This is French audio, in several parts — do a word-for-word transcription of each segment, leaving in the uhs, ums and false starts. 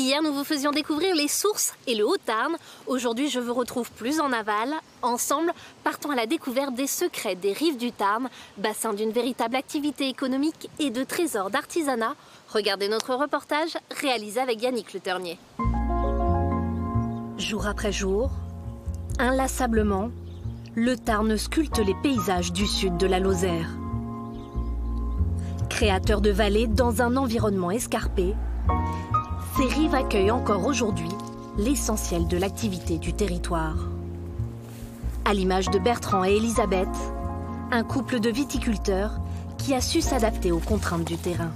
Hier, nous vous faisions découvrir les sources et le Haut-Tarn. Aujourd'hui, je vous retrouve plus en aval. Ensemble, partons à la découverte des secrets des rives du Tarn, bassin d'une véritable activité économique et de trésors d'artisanat. Regardez notre reportage réalisé avec Yannick Le Ternier. Jour après jour, inlassablement, le Tarn sculpte les paysages du sud de la Lozère. Créateur de vallées dans un environnement escarpé, ces rives accueillent encore aujourd'hui l'essentiel de l'activité du territoire. À l'image de Bertrand et Elisabeth, un couple de viticulteurs qui a su s'adapter aux contraintes du terrain.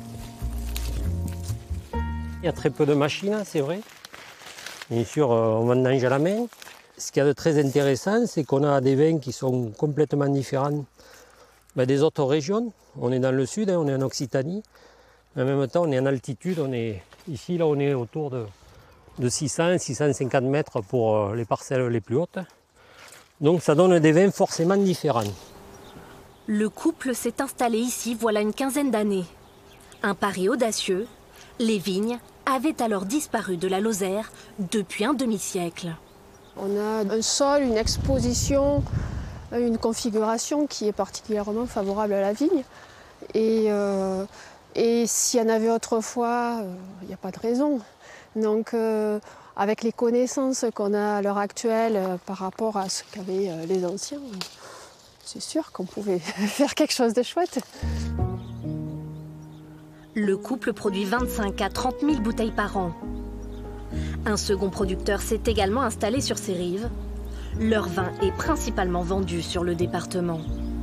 Il y a très peu de machines, c'est vrai. Bien sûr, on vendange à la main. Ce qu'il y a de très intéressant, c'est qu'on a des vins qui sont complètement différents des autres régions. On est dans le sud, on est en Occitanie. En même temps, on est en altitude. On est, ici, là, on est autour de, de six cents à six cent cinquante mètres pour les parcelles les plus hautes. Donc ça donne des vins forcément différents. Le couple s'est installé ici voilà une quinzaine d'années. Un pari audacieux, les vignes avaient alors disparu de la Lozère depuis un demi-siècle. On a un sol, une exposition, une configuration qui est particulièrement favorable à la vigne. Et, euh, et s'il y en avait autrefois, il euh, n'y a pas de raison. Donc euh, avec les connaissances qu'on a à l'heure actuelle euh, par rapport à ce qu'avaient euh, les anciens, c'est sûr qu'on pouvait faire quelque chose de chouette. Le couple produit vingt-cinq à trente mille bouteilles par an. Un second producteur s'est également installé sur ces rives. Leur vin est principalement vendu sur le département.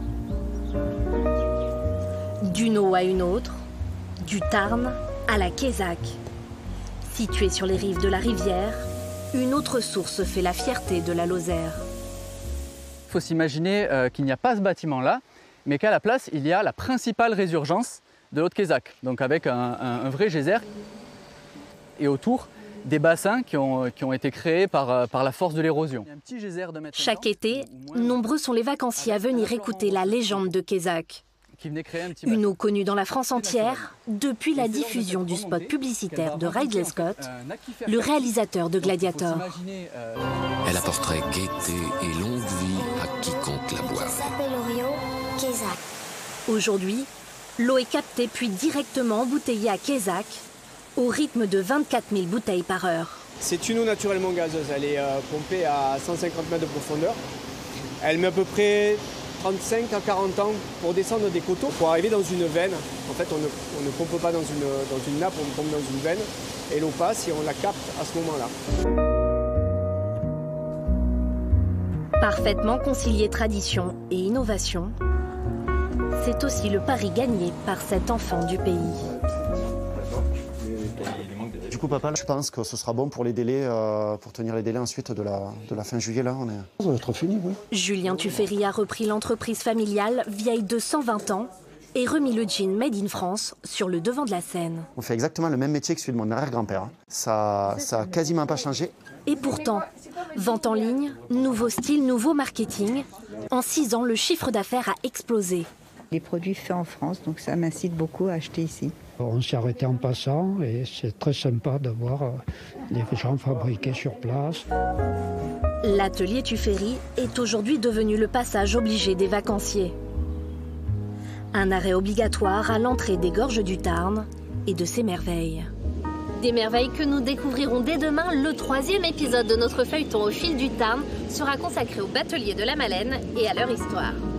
D'une eau à une autre, du Tarn à la Quézac. Située sur les rives de la rivière, une autre source fait la fierté de la Lozère. Il faut s'imaginer euh, qu'il n'y a pas ce bâtiment-là, mais qu'à la place, il y a la principale résurgence de l'Haute-Quézac, donc avec un, un, un vrai geyser. Et autour, des bassins qui ont, qui ont été créés par, par la force de l'érosion. Chaque été, nombreux sont les vacanciers à venir écouter la légende de Quézac. Une eau connue dans la France entière depuis la diffusion du spot publicitaire de Ridley Scott, le réalisateur de Gladiator. Elle apporterait gaieté et longue vie à quiconque la boive. Ça s'appelle au Rio Quézac. Aujourd'hui, l'eau est captée puis directement embouteillée à Quézac, au rythme de vingt-quatre mille bouteilles par heure. C'est une eau naturellement gazeuse, elle est euh, pompée à cent cinquante mètres de profondeur. Elle met à peu près trente-cinq à quarante ans pour descendre des coteaux, pour arriver dans une veine. En fait, on ne, on ne pompe pas dans une, dans une nappe, on pompe dans une veine, et l'eau passe et on la capte à ce moment-là. Parfaitement concilier tradition et innovation, c'est aussi le pari gagné par cet enfant du pays. Du coup, papa, je pense que ce sera bon pour les délais, euh, pour tenir les délais ensuite de la, de la fin juillet. Là, on est... Ça va être fini, oui. Julien Tuffery a repris l'entreprise familiale vieille de cent vingt ans et remis le gin Made in France sur le devant de la scène. On fait exactement le même métier que celui de mon arrière-grand-père. Ça n'a quasiment pas changé. Et pourtant, vente en ligne, nouveau style, nouveau marketing. En six ans, le chiffre d'affaires a explosé. Les produits faits en France, donc ça m'incite beaucoup à acheter ici. On s'est arrêté en passant et c'est très sympa d'avoir des gens fabriqués sur place. L'atelier Tuffery est aujourd'hui devenu le passage obligé des vacanciers. Un arrêt obligatoire à l'entrée des gorges du Tarn et de ses merveilles. Des merveilles que nous découvrirons dès demain. Le troisième épisode de notre feuilleton au fil du Tarn sera consacré aux bateliers de la Malène et à leur histoire.